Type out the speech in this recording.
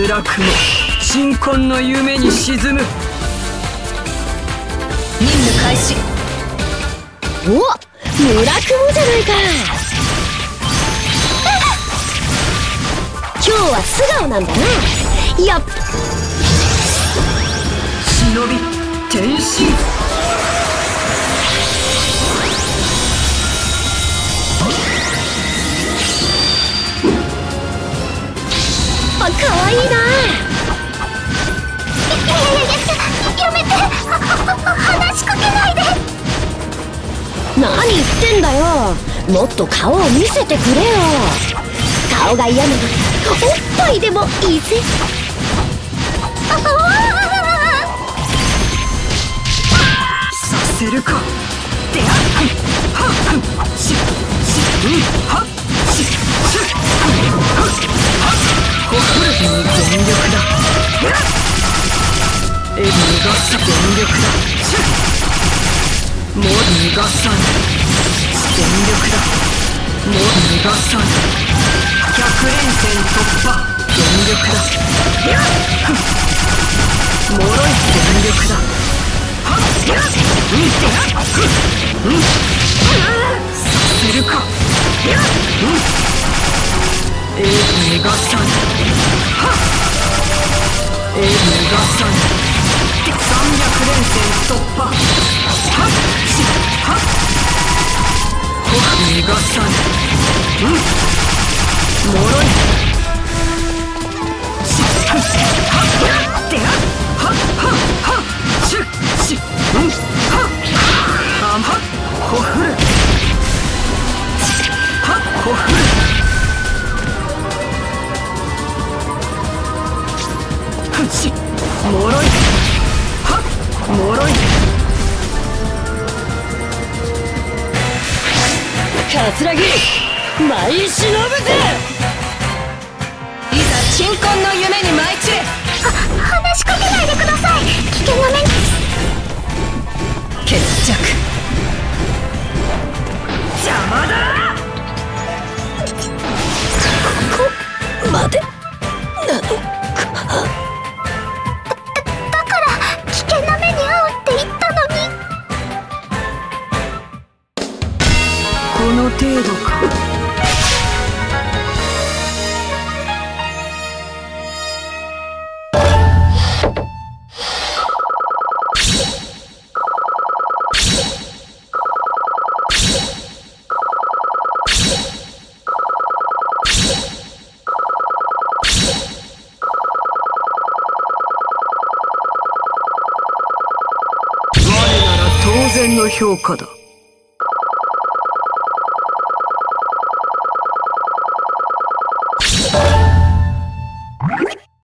暗くも鎮魂の夢に沈む。 任務開始。 お、村雲じゃないか。今日は素顔なんだな。やっ、 忍び転身。 あ、かわいいな。 やめて、話しかけないで。 何言ってんだよ。もっと顔を見せてくれよ。顔が嫌ならおっぱいでもいいぜ。 させるか。であっはっしはっしほふるに全力だ。逃がす全力だ。もう逃がさぬ。全力だ。もう逃がさぬ。100連戦突破。全力だ。もろい全力だ。はっさせるか。逃がさぬ。はっ逃がさぬ。300連戦突破。はっはっ逃がさぬ。もろい。はっであっはっはっはっしゅっしはっあはっほふるはっほふるふんしもろい。はっもろい。 桂木舞い忍ぶぜ。 いざ鎮魂の夢に舞い散れ。 話しかけないでください。危険な目に。 決着。 邪魔だ。 ここまでなのか。 だから危険な目に遭うって言ったのに。 この程度か。我なら当然の評価だ。